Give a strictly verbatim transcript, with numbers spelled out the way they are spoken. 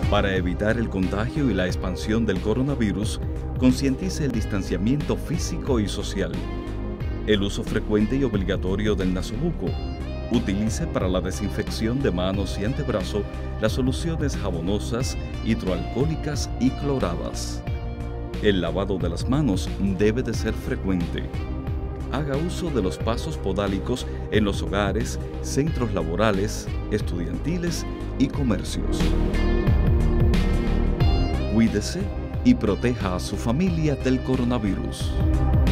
Para evitar el contagio y la expansión del coronavirus, concientice el distanciamiento físico y social. El uso frecuente y obligatorio del nasobuco. Utilice para la desinfección de manos y antebrazo las soluciones jabonosas, hidroalcohólicas y cloradas. El lavado de las manos debe de ser frecuente. Haga uso de los pasos podálicos en los hogares, centros laborales, estudiantiles y comercios. Cuídese y proteja a su familia del coronavirus.